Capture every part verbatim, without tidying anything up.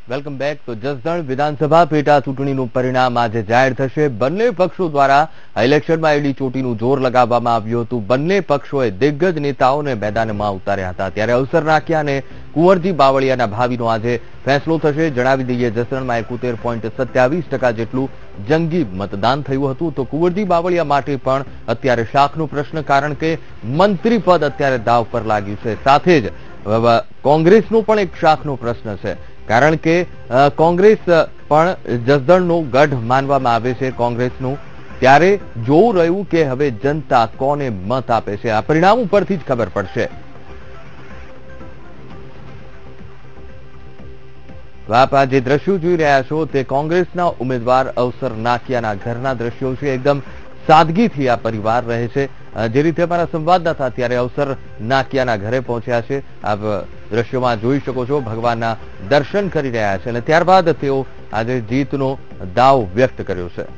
Welcome back. તો જસદણ વિધાનસભા પેટા ચૂંટણીનું પરિણામ આજે જાહેર થશે. બંને પક્ષો દ્વારા ઇલેક્શનમાં એડી ચોટીનું જોર લગાવવામાં આવ્યું હતું. બંને પક્ષોએ દિગ્ગજ નેતાઓને મેદાનમાં ઉતાર્યા હતા. ત્યારે અવસર નાખ્યા અને કુંવરજી બાવળિયાના ભાવિનો આજે ફેસલો થશે. જણાવી દઈએ, જસદણમાં એકોતેર પોઈન્ટ સત્યાવીસ ટકા જેટલું જંગી મતદાન થયું હતું. તો કુંવરજી બાવળિયા માટે પણ અત્યારે શાખનો પ્રશ્ન, કારણ કે મંત્રી પદ અત્યારે દાવ પર લાગ્યું છે. સાથે જ કોંગ્રેસનો પણ એક શાખનો પ્રશ્ન છે, કારણ કે કોંગ્રેસ પણ જસદણનો ગઢ માનવામાં આવે છે કોંગ્રેસનું. ત્યારે જોવું રહ્યું કે હવે જનતા કોને મત આપે છે. આ પરિણામ ઉપરથી જ ખબર પડશે. આપ આ જે દ્રશ્યો જોઈ રહ્યા છો તે કોંગ્રેસના ઉમેદવાર અવસર નાકિયાના ઘરના દ્રશ્યો છે. એકદમ સાદગીથી આ પરિવાર રહે છે. જે રીતે અમારા સંવાદદાતા અત્યારે અવસર નાકિયાના ઘરે પહોંચ્યા છે, આપ દ્રશ્યોમાં જોઈ શકો છો. ભગવાનના દર્શન કરી રહ્યા છે અને ત્યારબાદ તેઓ આજે જીતનો દાવ વ્યક્ત કર્યો છે.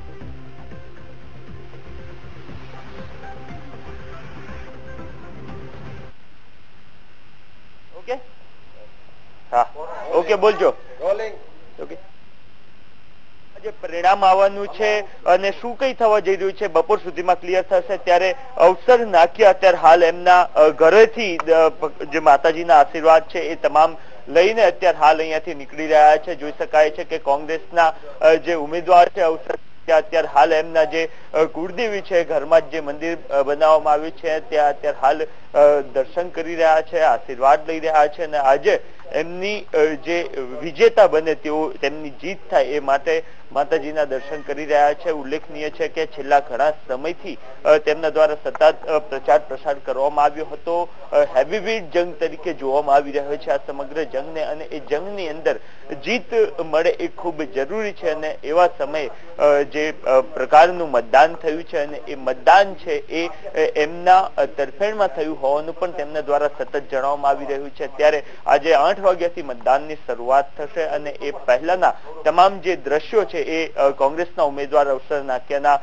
ઓકે હા ઓકે બોલજો. ઓકે, પરિણામ આવવાનું છે અને શું કઈ થવા જઈ રહ્યું છે બપોર સુધીમાં ક્લિયર થશે. ત્યારે અવસર નાખ્યા અત્યારે હાલ એમના ઘરેથી જે માતાજીના આશીર્વાદ છે એ તમામ લઈને અત્યારે હાલ અહીંયાથી નીકળી રહ્યા છે. જોઈ શકાય છે કે કોંગ્રેસના જે ઉમેદવાર છે અવસર અત્યારે હાલ એમના જે કુળદેવી છે ઘરમાં જ જે મંદિર બનાવવામાં આવ્યું છે ત્યાં અત્યારે હાલ દર્શન કરી રહ્યા છે, આશીર્વાદ લઈ રહ્યા છે અને આજે એમની જે વિજેતા બને તેઓ તેમની જીત થાય એ માટે માતાજીના દર્શન કરી રહ્યા છે. ઉલ્લેખનીય છે કે છેલ્લા ઘણા સમયથી તેમના દ્વારા સતત પ્રચાર પ્રસાર કરવામાં આવ્યો હતો. હેવીવેઇટ જંગ તરીકે જોવામાં આવી રહ્યો છે આ સમગ્ર જંગને, અને એ જંગની અંદર જીત મળે એ ખૂબ જરૂરી છે. અને એવા સમયે જે પ્રકારનું મતદાન થયું છે અને એ મતદાન છે એ એમના તરફેણમાં થયું હોવાનું પણ તેમના દ્વારા સતત જણાવવામાં આવી રહ્યું છે. ત્યારે આજે આઠ વાગ્યાથી મતદાનની શરૂઆત થશે અને એ પહેલાના તમામ જે દ્રશ્યો છે એ કોંગ્રેસના ઉમેદવાર અવસર નાક્યાના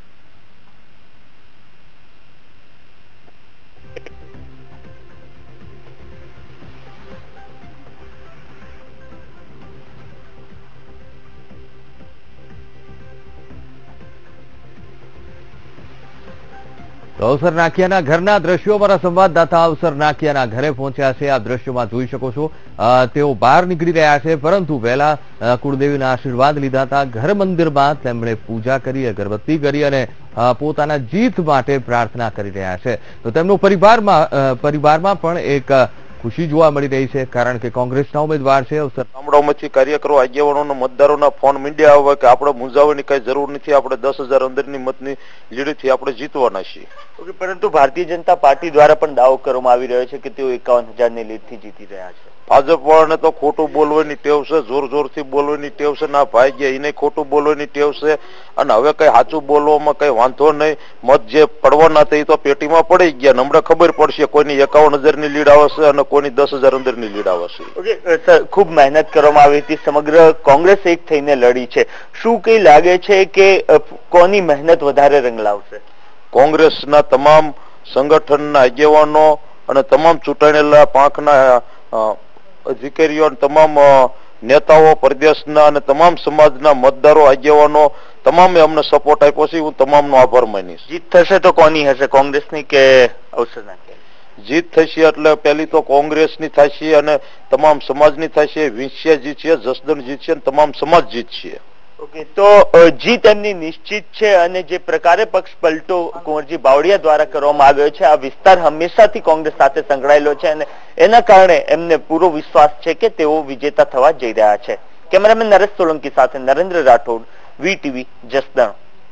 અવસર નાકિયાના ઘરના દ્રશ્યો અમારા સંવાદદાતા અવસર નાકિયાના ઘરે પહોંચ્યા છે. આ દ્રશ્યોમાં જોઈ શકો છો તેઓ બહાર નીકળી રહ્યા છે, પરંતુ વહેલા કુળદેવીના આશીર્વાદ લીધા હતા. ઘર મંદિરમાં તેમણે પૂજા કરી, અગરબત્તી કરી અને પોતાના જીત માટે પ્રાર્થના કરી રહ્યા છે. તો તેમનો પરિવારમાં પરિવારમાં પણ એક ખુશી જોવા મળી રહી છે, કારણ કે કોંગ્રેસના ઉમેદવાર છે અવસર. ગામડાઓમાંથી કાર્યકરો, આગેવાનો, મતદારોના ફોન મીડિયા આવે કે આપણે મૂંઝાવવાની કઈ જરૂર નથી, આપણે દસ હજાર અંદરની મતની લીડથી આપણે જીતવાના છીએ. ઓકે, પરંતુ ભારતીય જનતા પાર્ટી દ્વારા પણ દાવો કરવામાં આવી રહ્યો છે કે તેઓ એકાવન હજારની લીડથી જીતી રહ્યા છે. ભાજપ વાળાને તો ખોટું બોલવાની ટેવ છે, જોર જોરથી બોલવાની ટેવ છે. ના ભાઈ ગયા એને ખોટું બોલવાની ટેવ છે અને હવે કઈ સાચું બોલવામાં કઈ વાંધો નહીં. મત જે પડવાના હતા એ તો પેટીમાં પડી ગયા. હમણાં ખબર પડશે કોઈની એકાવન હજાર ની લીડ આવશે અને કોઈની દસ હજાર અંદર ની લીડ આવશે. ઓકે સર, ખૂબ મહેનત કરવામાં આવી હતી, સમગ્ર કોંગ્રેસ એક થઈને લડી છે. શું કઈ લાગે છે કે કોની મહેનત વધારે રંગ લાવશે? કોંગ્રેસના તમામ સંગઠનના આગેવાનો અને તમામ ચૂંટાયેલા પાંખના અધિકારીઓ, તમામ નેતાઓ, પ્રદેશના અને તમામ સમાજના મતદારો, આગેવાનો તમામે અમને સપોર્ટ આપ્યો છે. હું તમામનો આભાર માનીશ. જીત થશે તો કોની હશે, કોંગ્રેસની કે અવસરના? જીત થશે એટલે પહેલી તો કોંગ્રેસની થશે અને તમામ સમાજની થશે. વિંછિયા જીતશે, જસદણ જીતશે, તમામ સમાજ જીતશે. ઓકે, તો જીત એમની નિશ્ચિત છે અને જે પ્રકારે પક્ષ પલટો કુંવરજી બાવળિયા દ્વારા કરવામાં આવ્યો છે, આ વિસ્તાર હંમેશાથી કોંગ્રેસ સાથે સંકળાયેલો છે અને એના કારણે એમને પૂરો વિશ્વાસ છે કે તેઓ વિજેતા થવા જઈ રહ્યા છે. કેમેરામેન નરેશ સોલંકી સાથે નરેન્દ્ર રાઠોડ, વીટીવી, જસદણ.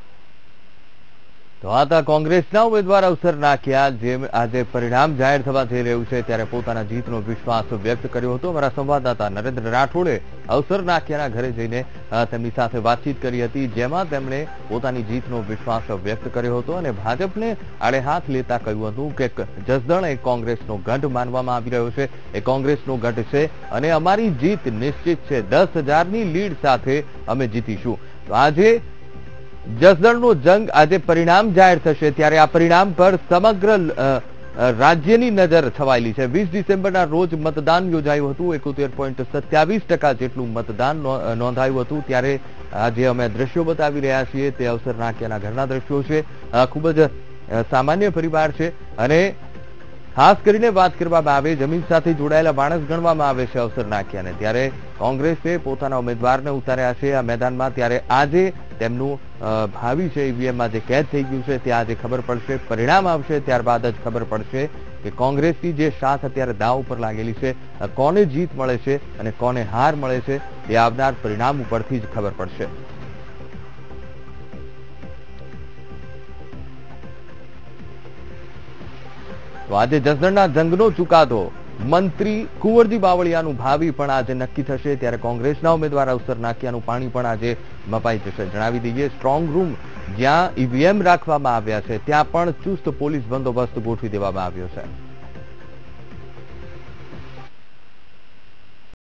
તો આ કોંગ્રેસના ઉમેદવાર અવસર નાકિયા જે આજે પરિણામ જાહેર થવા જઈ રહ્યું છે ત્યારે પોતાના જીતનો વિશ્વાસ વ્યક્ત કર્યો હતો. અમારા સંવાદદાતા નરેન્દ્ર રાઠોડે અવસર નાકિયાના ઘરે જઈને તેમની સાથે વાતચીત કરી હતી, જેમાં તેમણે પોતાની જીતનો વિશ્વાસ વ્યક્ત કર્યો હતો અને ભાજપને આડે હાથ લેતા કહ્યું હતું કે જસદણ એ કોંગ્રેસનો ગઢ માનવામાં આવી રહ્યો છે, એ કોંગ્રેસનો ગઢ છે અને અમારી જીત નિશ્ચિત છે. દસ હજારની લીડ સાથે અમે જીતીશું. તો આજે જસદણનો જંગ આજે પરિણામ જાહેર થશે ત્યારે આ પરિણામ પર સમગ્ર રાજ્યની નજર છવાયેલી છે. વીસ ડિસેમ્બરના રોજ મતદાન યોજાયું હતું. એકોતેર પોઈન્ટ સત્યાવીસ ટકા જેટલું મતદાન નોંધાયું હતું. ત્યારે આજે અમે દ્રશ્યો બતાવી રહ્યા છીએ તે અવસર નાક્યાના ઘરના દ્રશ્યો છે. ખૂબ જ સામાન્ય પરિવાર છે અને ખાસ કરીને વાત કરવામાં આવે જમીન સાથે જોડાયેલા માણસ ગણવામાં આવે છે અવસર નાખ્યાને. ત્યારે કોંગ્રેસે પોતાના ઉમેદવારને ઉતાર્યા છે આ મેદાનમાં. ત્યારે આજે તેમનું ભાવિ છે ઈવીએમમાં જે કેદ થઈ ગયું છે તે આજે ખબર પડશે. પરિણામ આવશે ત્યારબાદ જ ખબર પડશે કે કોંગ્રેસની જે સાથ અત્યારે દાવ ઉપર લાગેલી છે કોને જીત મળે છે અને કોને હાર મળે છે તે આવનાર પરિણામ ઉપરથી જ ખબર પડશે. તો આજે જસદણના જંગનો ચુકાદો મંત્રી કુંવરજી બાવળિયાનું ભાવિ પણ આજે નક્કી થશે. ત્યારે કોંગ્રેસના ઉમેદવાર અવસર નાખ્યાનું પાણી પણ આજે મપાઈ જશે. જણાવી દઈએ સ્ટ્રોંગ રૂમ જ્યાં ઈવીએમ રાખવામાં આવ્યા છે ત્યાં પણ ચુસ્ત પોલીસ બંદોબસ્ત ગોઠવી દેવામાં આવ્યો છે.